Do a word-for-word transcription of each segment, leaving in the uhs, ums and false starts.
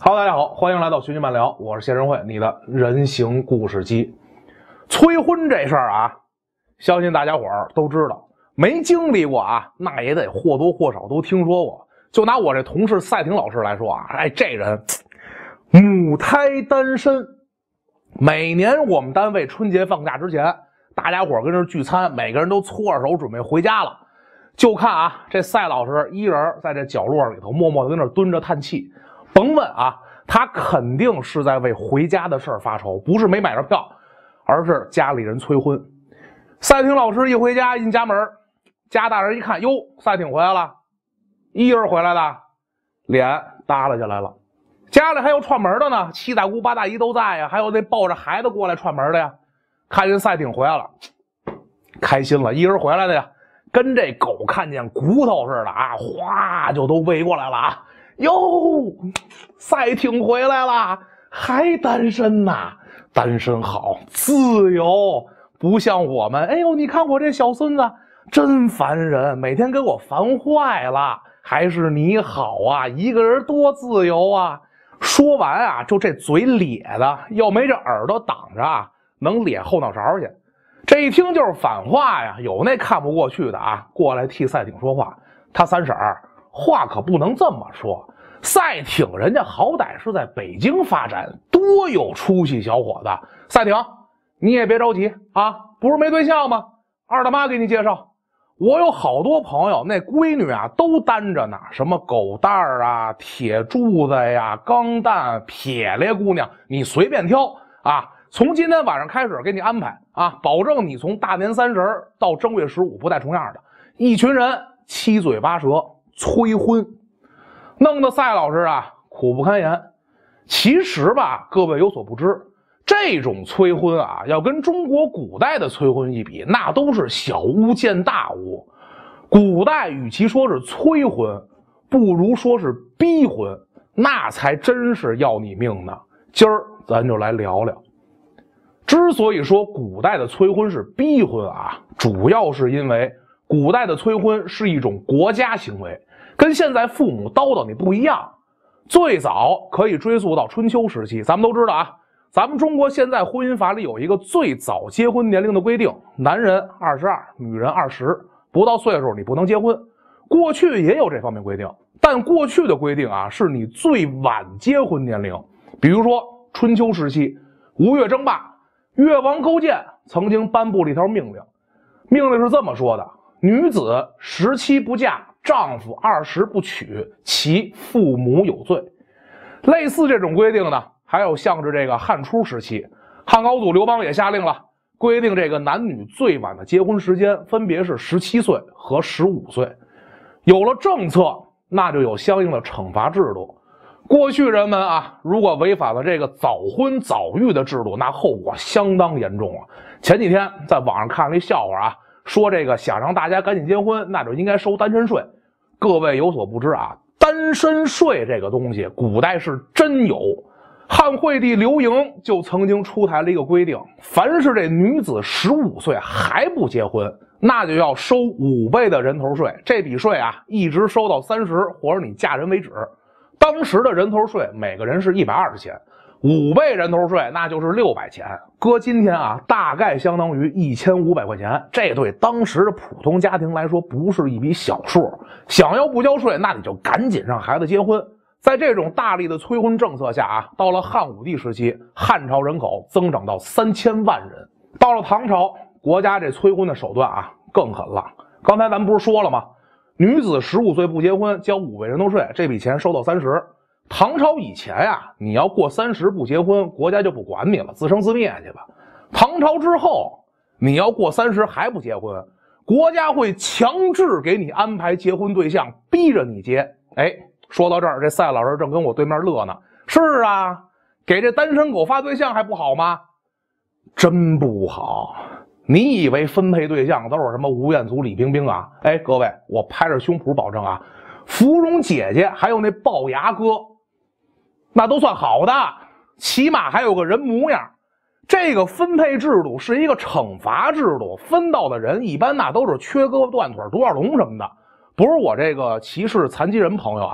Hello， 大家好，欢迎来到寻奇漫聊，我是谢仁慧，你的人形故事机。催婚这事儿啊，相信大家伙儿都知道，没经历过啊，那也得或多或少都听说过。就拿我这同事赛婷老师来说啊，哎，这人母胎单身。每年我们单位春节放假之前，大家伙儿跟这聚餐，每个人都搓着手准备回家了。就看啊，这赛老师一人在这角落里头默默的跟那蹲着叹气。甭问啊，他肯定是在为回家的事儿发愁，不是没买着票，而是家里人催婚。赛婷老师一回家，进家门，家大人一看，哟，赛婷回来了，一人回来的，脸耷拉下来了。家里还有串门的呢，七大姑八大姨都在呀，还有那抱着孩子过来串门的呀。看见赛婷回来了，开心了，一人回来的呀，跟这狗看见骨头似的啊，哗就都围过来了啊。哟，赛婷回来了，还单身呐？单身好，自由，不像我们。哎呦，你看我这小孙子真烦人，每天给我烦坏了。还是你好啊，一个人多自由啊！说完啊，就这嘴咧的，要没这耳朵挡着啊，能咧后脑勺去。这一听就是反话呀，有那看不过去的啊，过来替赛婷说话。他三婶儿话可不能这么说，赛婷人家好歹是在北京发展，多有出息小伙子。赛婷，你也别着急啊，不是没对象吗？二大妈给你介绍。我有好多朋友，那闺女啊都单着呢，什么狗蛋儿啊、铁柱子呀、钢蛋、撇咧姑娘，你随便挑啊。从今天晚上开始给你安排啊，保证你从大年三十到正月十五不带重样的。一群人七嘴八舌催婚，弄得赛老师啊苦不堪言。其实吧，各位有所不知，这种催婚啊，要跟中国古代的催婚一比，那都是小巫见大巫。古代与其说是催婚，不如说是逼婚，那才真是要你命呢。今儿咱就来聊聊。之所以说古代的催婚是逼婚啊，主要是因为古代的催婚是一种国家行为，跟现在父母叨叨你不一样。最早可以追溯到春秋时期，咱们都知道啊，咱们中国现在婚姻法里有一个最早结婚年龄的规定，男人二十二，女人二十，不到岁数你不能结婚。过去也有这方面规定，但过去的规定啊，是你最晚结婚年龄。比如说春秋时期，吴越争霸，越王勾践曾经颁布了一条命令，命令是这么说的：女子十七不嫁，丈夫二十不娶，其父母有罪。类似这种规定呢，还有像是这个汉初时期，汉高祖刘邦也下令了，规定这个男女最晚的结婚时间分别是十七岁和十五岁。有了政策，那就有相应的惩罚制度。过去人们啊，如果违反了这个早婚早育的制度，那后果相当严重啊。前几天在网上看了一笑话啊，说这个想让大家赶紧结婚，那就应该收单身税。各位有所不知啊，单身税这个东西古代是真有。汉惠帝刘盈就曾经出台了一个规定，凡是这女子十五岁还不结婚，那就要收五倍的人头税。这笔税啊，一直收到三十或者你嫁人为止。当时的人头税每个人是一百二十钱，五倍人头税那就是六百钱，搁今天啊，大概相当于一千五百块钱。这对当时的普通家庭来说不是一笔小数，想要不交税，那你就赶紧让孩子结婚。在这种大力的催婚政策下啊，到了汉武帝时期，汉朝人口增长到三千万人。到了唐朝，国家这催婚的手段啊更狠了。刚才咱们不是说了吗？女子十五岁不结婚，交五倍人头税，这笔钱收到三十。唐朝以前呀，你要过三十不结婚，国家就不管你了，自生自灭去吧。唐朝之后，你要过三十还不结婚，国家会强制给你安排结婚对象，逼着你结。哎，说到这儿，这赛老师正跟我对面乐呢。是啊，给这单身狗发对象还不好吗？真不好。你以为分配对象都是什么吴彦祖、李冰冰啊？哎，各位，我拍着胸脯保证啊，芙蓉姐姐还有那龅牙哥，那都算好的，起码还有个人模样。这个分配制度是一个惩罚制度，分到的人一般那都是缺胳膊断腿、独眼龙什么的。不是我这个歧视残疾人朋友啊，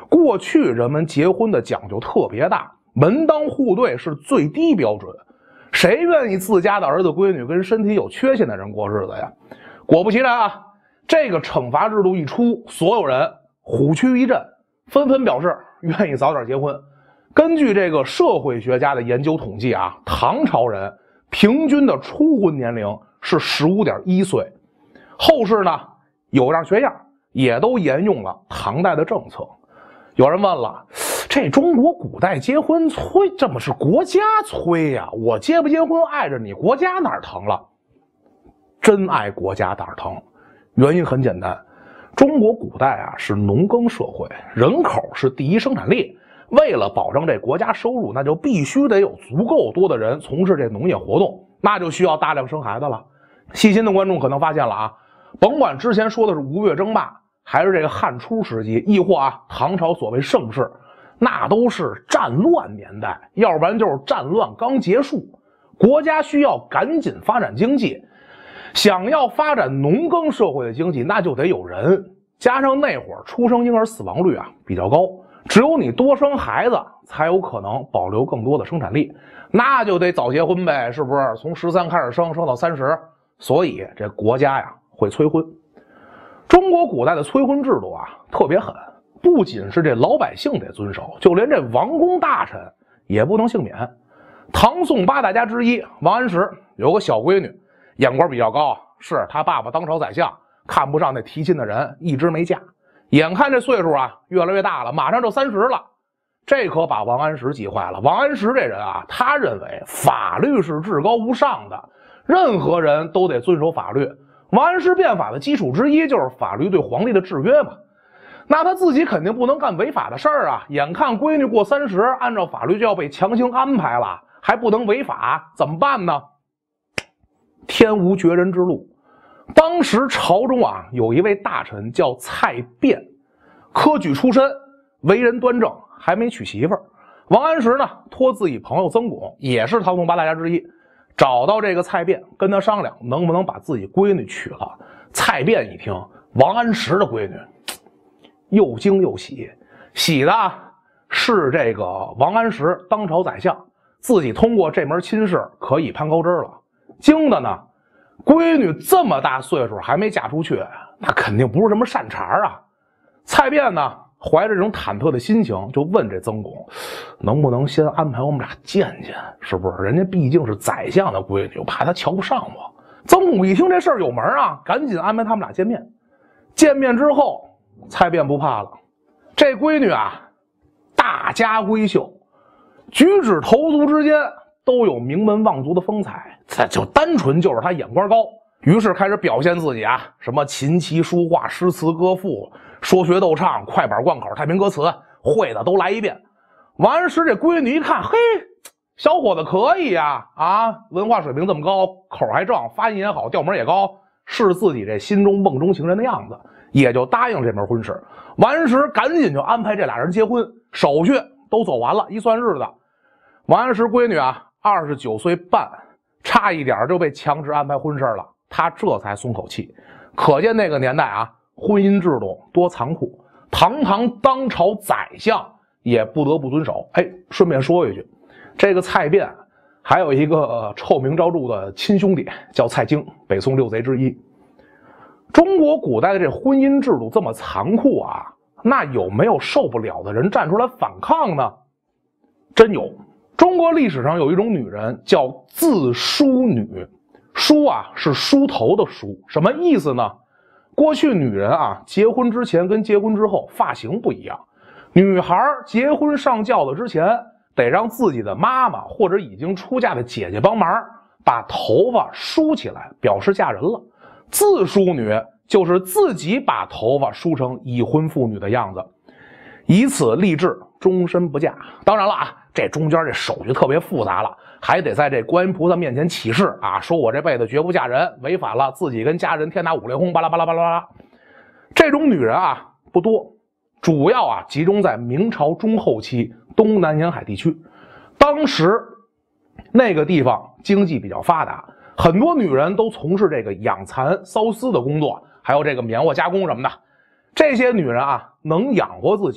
过去人们结婚的讲究特别大，门当户对是最低标准，谁愿意自家的儿子闺女跟身体有缺陷的人过日子呀？果不其然啊，这个惩罚制度一出，所有人虎躯一震，纷纷表示愿意早点结婚。根据这个社会学家的研究统计啊，唐朝人平均的初婚年龄是 十五点一岁。后世呢有样学样，也都沿用了唐代的政策。有人问了，这中国古代结婚催，这么是国家催呀？我结不结婚碍着你，国家哪儿疼了？真爱国家哪儿疼？原因很简单，中国古代啊是农耕社会，人口是第一生产力。为了保证这国家收入，那就必须得有足够多的人从事这农业活动，那就需要大量生孩子了。细心的观众可能发现了啊，甭管之前说的是吴越争霸，还是这个汉初时期，亦或啊唐朝所谓盛世，那都是战乱年代，要不然就是战乱刚结束，国家需要赶紧发展经济。想要发展农耕社会的经济，那就得有人，加上那会儿出生婴儿死亡率啊比较高，只有你多生孩子才有可能保留更多的生产力，那就得早结婚呗，是不是？从十三开始生，生到三十，所以这国家呀会催婚。中国古代的催婚制度啊特别狠，不仅是这老百姓得遵守，就连这王公大臣也不能幸免。唐宋八大家之一王安石有个小闺女，眼光比较高，是他爸爸当朝宰相，看不上那提亲的人，一直没嫁。眼看这岁数啊越来越大了，马上就三十了，这可把王安石急坏了。王安石这人啊，他认为法律是至高无上的，任何人都得遵守法律。王安石变法的基础之一就是法律对皇帝的制约嘛，那他自己肯定不能干违法的事儿啊。眼看闺女过三十，按照法律就要被强行安排了，还不能违法，怎么办呢？天无绝人之路。当时朝中啊有一位大臣叫蔡卞，科举出身，为人端正，还没娶媳妇儿。王安石呢托自己朋友曾巩，也是唐宋八大家之一，找到这个蔡卞，跟他商量能不能把自己闺女娶了。蔡卞一听，王安石的闺女，又惊又喜，喜的是这个王安石当朝宰相，自己通过这门亲事可以攀高枝了。惊的呢，闺女这么大岁数还没嫁出去，那肯定不是什么善茬啊。蔡卞呢怀着这种忐忑的心情，就问这曾巩，能不能先安排我们俩见见，是不是？人家毕竟是宰相的闺女，我怕他瞧不上我。曾巩一听这事儿有门啊，赶紧安排他们俩见面。见面之后，蔡卞不怕了，这闺女啊大家闺秀，举止投足之间都有名门望族的风采，这就单纯就是他眼光高。于是开始表现自己啊，什么琴棋书画、诗词歌赋、说学逗唱、快板贯口、太平歌词，会的都来一遍。王安石这闺女一看，嘿，小伙子可以呀，啊，文化水平这么高，口还正，发音也好，调门也高，是自己这心中梦中情人的样子，也就答应这门婚事。王安石赶紧就安排这俩人结婚，手续都走完了，一算日子，王安石闺女啊二十九岁半，差一点就被强制安排婚事了，他这才松口气。可见那个年代啊，婚姻制度多残酷，堂堂当朝宰相也不得不遵守。哎，顺便说一句，这个蔡卞还有一个、呃、臭名昭著的亲兄弟叫蔡京，北宋六贼之一。中国古代的这婚姻制度这么残酷啊，那有没有受不了的人站出来反抗呢？真有。中国历史上有一种女人叫自梳女，梳啊是梳头的梳，什么意思呢？过去女人啊结婚之前跟结婚之后发型不一样，女孩结婚上轿子之前得让自己的妈妈或者已经出嫁的姐姐帮忙把头发梳起来，表示嫁人了。自梳女就是自己把头发梳成已婚妇女的样子，以此立志终身不嫁。当然了啊，这中间这手续特别复杂了，还得在这观音菩萨面前起誓啊，说我这辈子绝不嫁人，违反了自己跟家人天打五雷轰，巴拉巴拉巴拉巴拉。这种女人啊不多，主要啊集中在明朝中后期东南沿海地区。当时那个地方经济比较发达，很多女人都从事这个养蚕缫丝的工作，还有这个棉花加工什么的。这些女人啊能养活自己，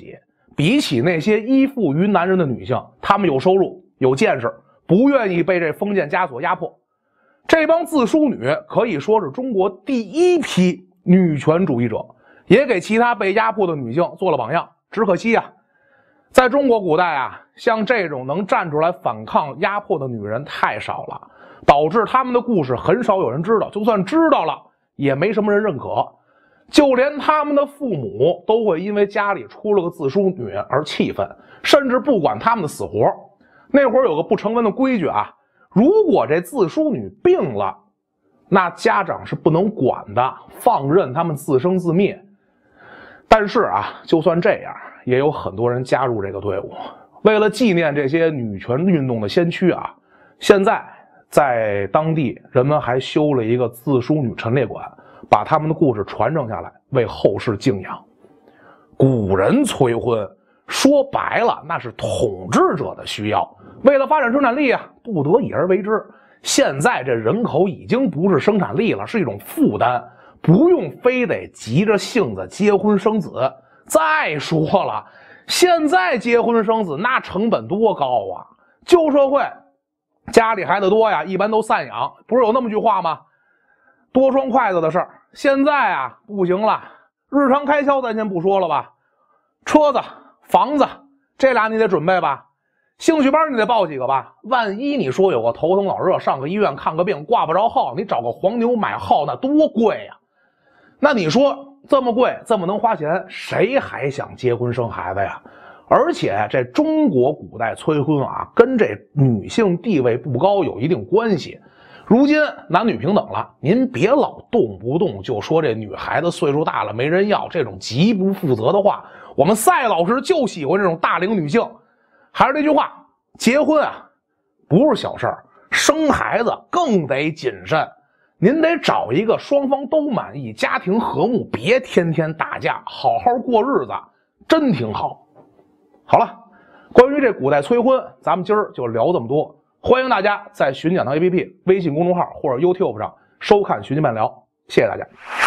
比起那些依附于男人的女性，她们有收入、有见识，不愿意被这封建枷锁压迫。这帮自梳女可以说是中国第一批女权主义者，也给其他被压迫的女性做了榜样。只可惜啊，在中国古代啊，像这种能站出来反抗压迫的女人太少了，导致她们的故事很少有人知道，就算知道了，也没什么人认可。就连他们的父母都会因为家里出了个自梳女而气愤，甚至不管他们的死活。那会儿有个不成文的规矩啊，如果这自梳女病了，那家长是不能管的，放任他们自生自灭。但是啊，就算这样，也有很多人加入这个队伍。为了纪念这些女权运动的先驱啊，现在在当地人们还修了一个自梳女陈列馆，把他们的故事传承下来，为后世敬仰。古人催婚，说白了那是统治者的需要，为了发展生产力啊，不得已而为之。现在这人口已经不是生产力了，是一种负担，不用非得急着性子结婚生子。再说了，现在结婚生子那成本多高啊！旧社会家里孩子多呀，一般都散养，不是有那么句话吗？多双筷子的事儿。现在啊不行了，日常开销咱先不说了吧，车子、房子这俩你得准备吧，兴趣班你得报几个吧，万一你说有个头疼脑热，上个医院看个病挂不着号，你找个黄牛买号那多贵呀！那你说这么贵，这么能花钱，谁还想结婚生孩子呀？而且这中国古代催婚啊，跟这女性地位不高有一定关系。如今男女平等了，您别老动不动就说这女孩子岁数大了没人要，这种极不负责的话。我们赛老师就喜欢这种大龄女性。还是那句话，结婚啊不是小事儿，生孩子更得谨慎。您得找一个双方都满意、家庭和睦，别天天打架，好好过日子，真挺好。好了，关于这古代催婚，咱们今儿就聊这么多。欢迎大家在寻讲堂 A P P、微信公众号或者 YouTube 上收看《寻经漫聊》，谢谢大家。